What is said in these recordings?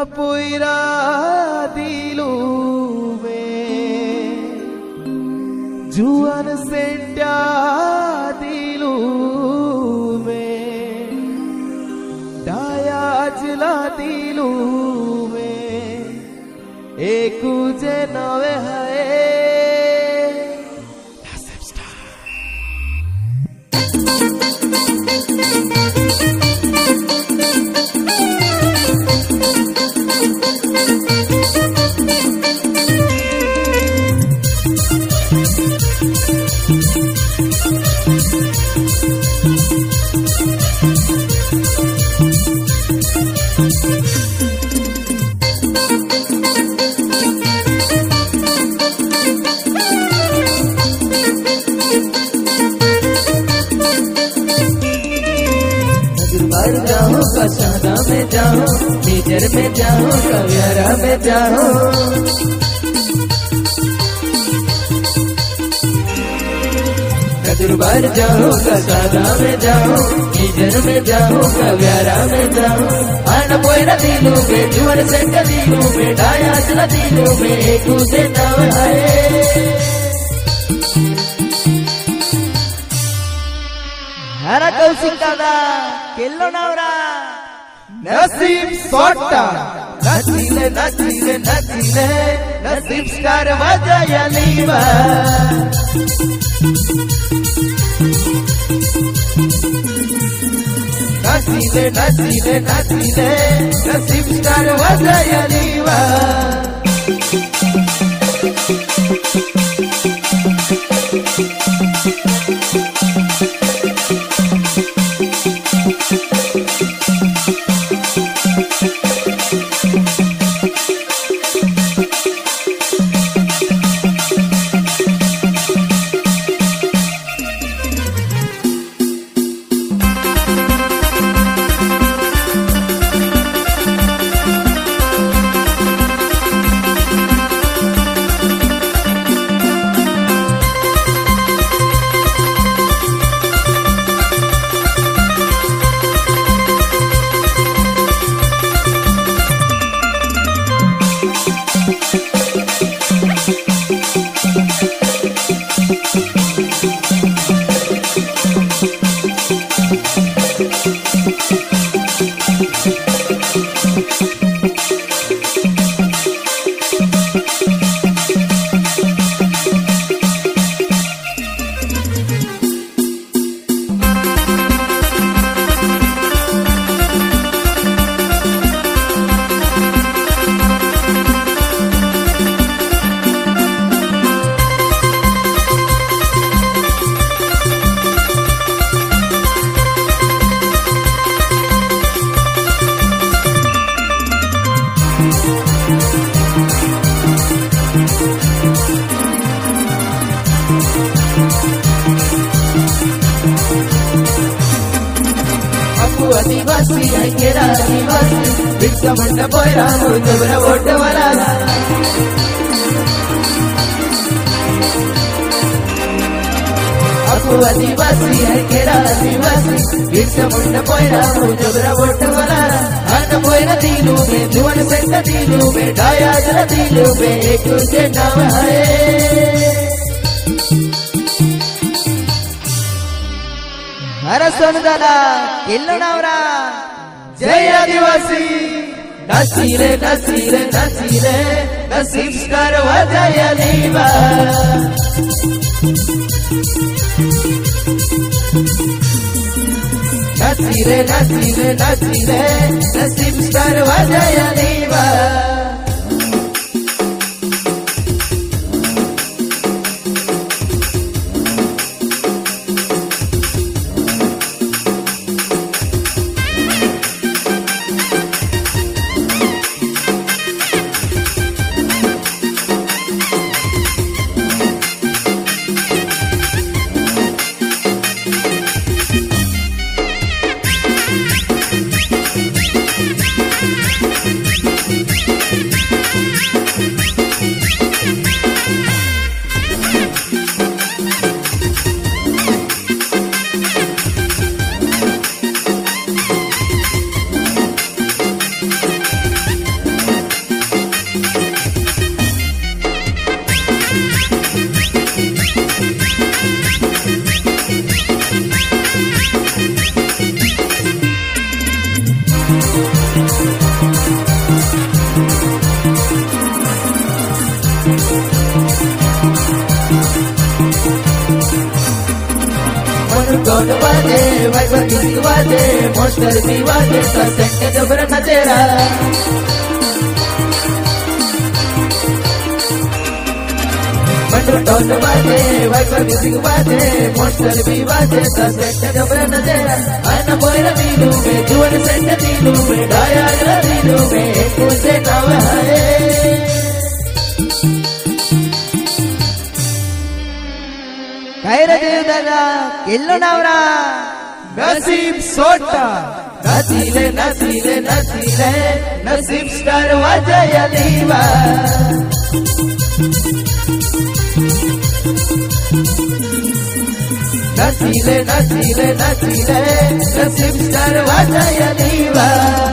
पोइरा दिलू में जुआन सेंटा दिलू में डाया जला दिलू में एक जे नवे है जाऊं कसादा में जाऊं टीचर में जाऊं कव्यारा में जाऊं दरबार जाऊं कसादा में जाऊं टीचर में जाऊं कव्यारा में जाऊं आना पोइरा दिलू में जुआन से दिलू में डाया जला दिलू में एक से नाव है हरा कौशिक दादा केल्लो नवरा नसीब सोटा नचीले नचीले नचीले नसीब स्टार बजाया लीवा नचीले नचीले नचीले नसीब स्टार बजाया लीवा आदिवासी है केरा आदिवासी बिरसा मुंडा पोइरा मुजबरा वोट वाला आपको आदिवासी है केरा आदिवासी बिरसा मुंडा पोइरा मुजबरा वोट वाला आना पोइरा दिलू में जुआन से दिलू में डाया जला दिलू में एक से नाम है हरा सोन दादा केल्लो नवरा जय आदिवासी नचीले नचीले नचीले नसीब स्टार बजाया लीवा नचीले नचीले नचीले नसीब स्टार बजाया लीवा टोन बाजे वाइपर किसी बाजे मोस्टर भी बाजे सेंट जबर नचेरा टोन बाजे वाइपर किसी बाजे मोस्टर भी बाजे सेंट जबर नचेरा आना पोइरा दीलू में जुवन सेंट दीलू में डाया दीलू में कुसे नाव है काय रे देव दादा केल्लो नावरा नसीब सोटा नसीले नसीले नसीले नसीब स्टार वाजया लीवा नसीले नसीले नसीले नसीब स्टार वाजया लीवा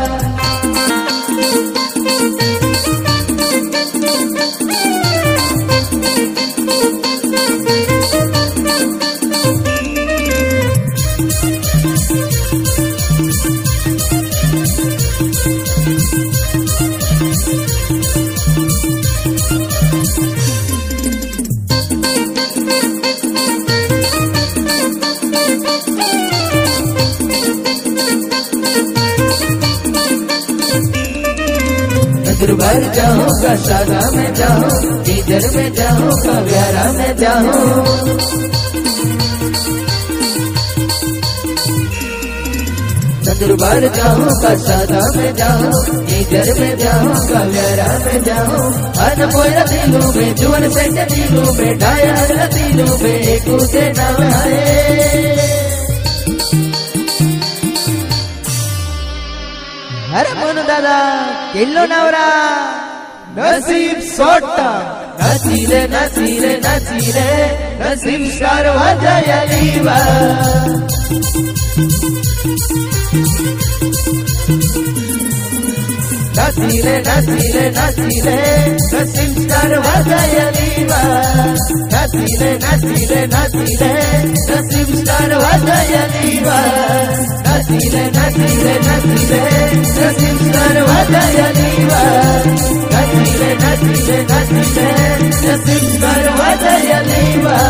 भर जाऊंगा सादा में जाऊं टीचर में जाऊं कव्यारा में जाऊं दरबार जाऊंगा सादा में जाऊं टीचर में जाऊं कव्यारा में जाऊं अन पोया दिलू में जुवन सेंट दिलू में डाया दिलू में कुसे नाम है अरे मोनू दादा केल्लो नावरा नसीब सोटा नसीले नसीले नसीले नसीब स्टार वाजया लीवा नसीले नसीले नसीले नसीब स्टार वाजया लीवा नसीले नसीले नसीले नसीब स्टार वाजया लीवा नसीले नसीले नसीले नसीब स्टार वाजया लीवा नसीले नसीले नसीले नसीब स्टार वाजया लीवा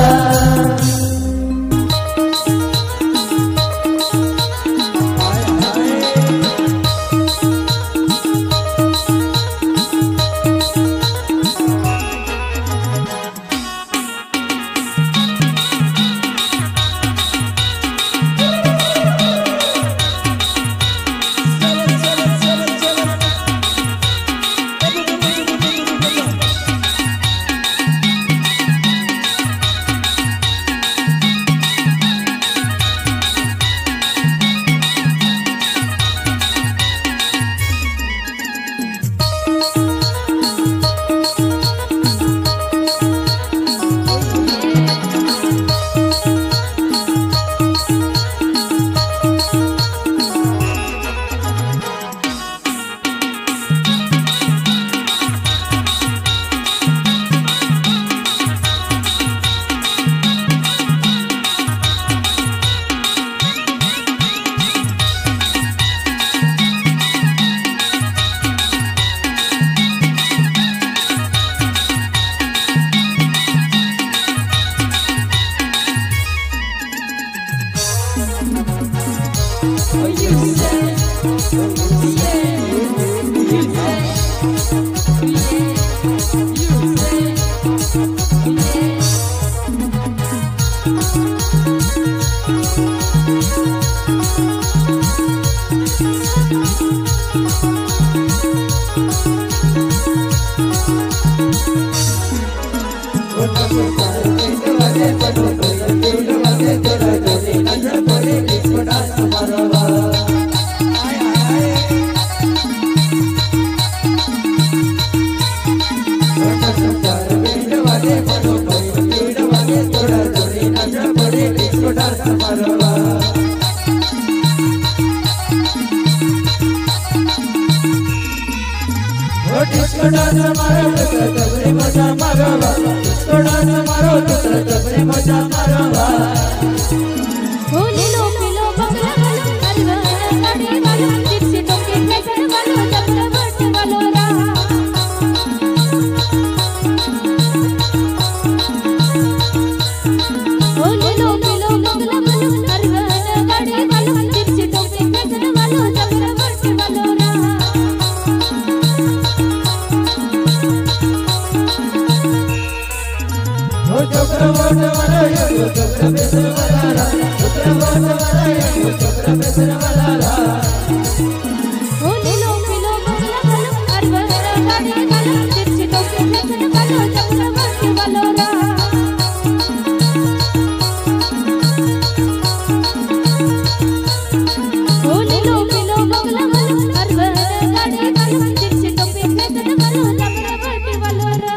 Hello, चोकरा बेसन वाला चोकरा बोट वाला एगो चोकरा बेसन वाला ओ नीलो पीलो बगला कलम अरबरा गाड़ी कलम तिरछी टोपी बेसन वाला चक्रवर्ती वालोरा ओ नीलो पीलो बगला कलम अरबरा गाड़ी कलम तिरछी टोपी बेसन वाला चक्रवर्ती वालोरा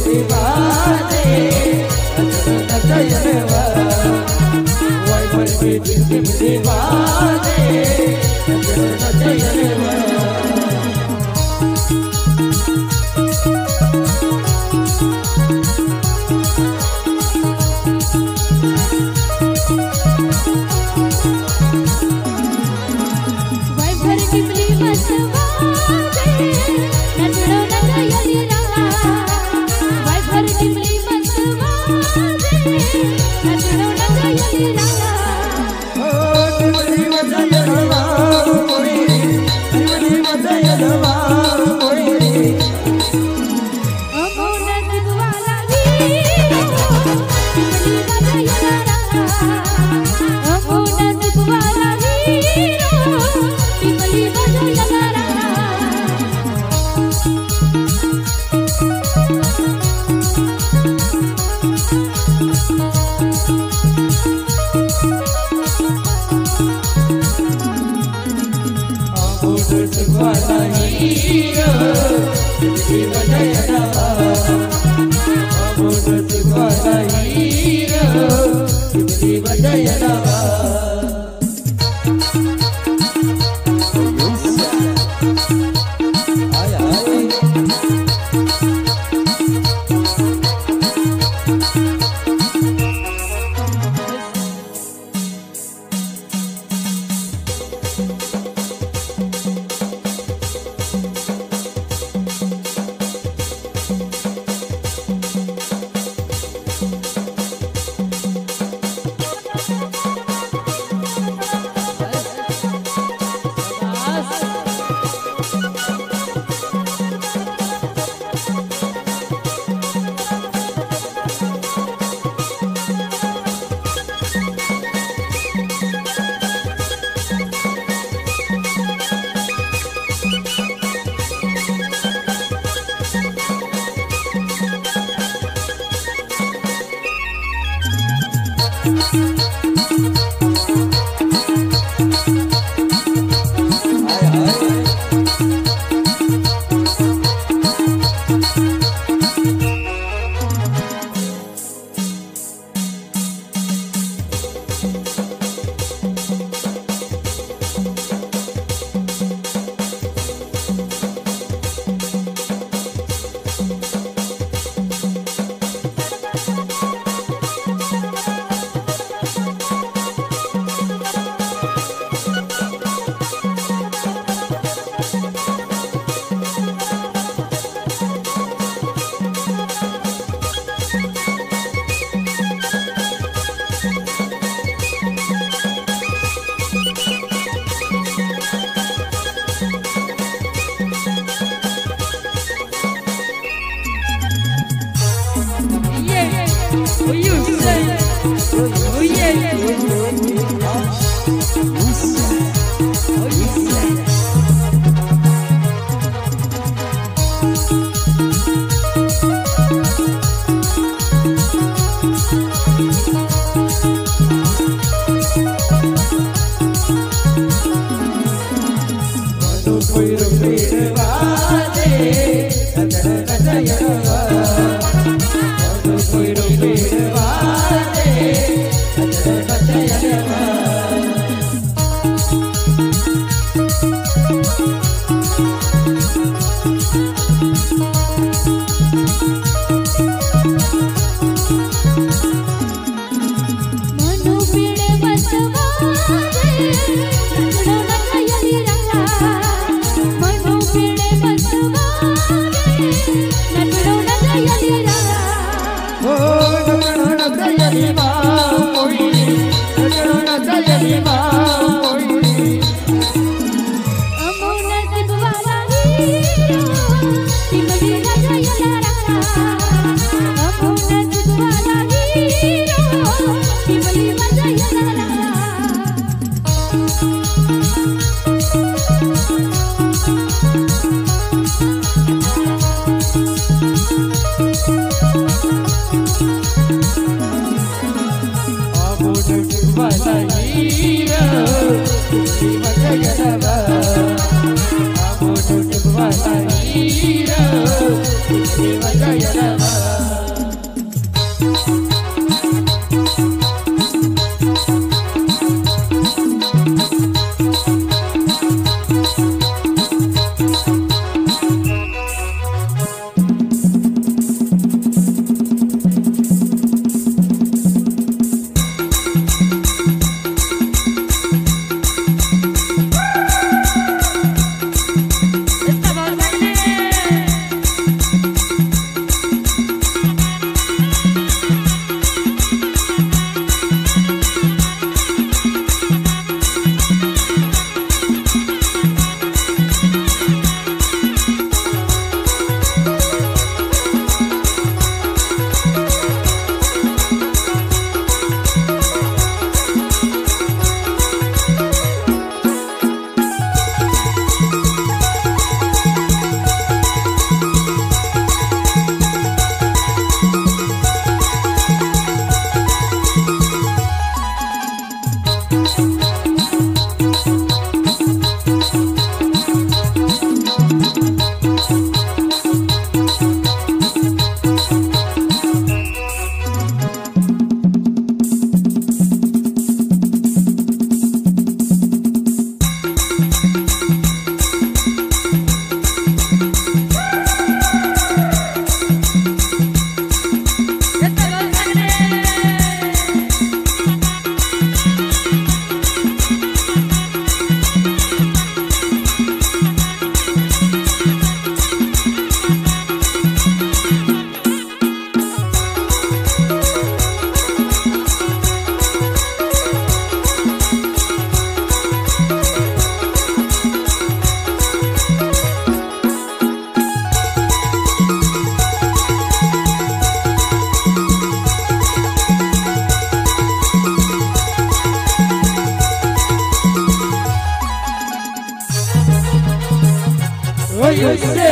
Hero, उससे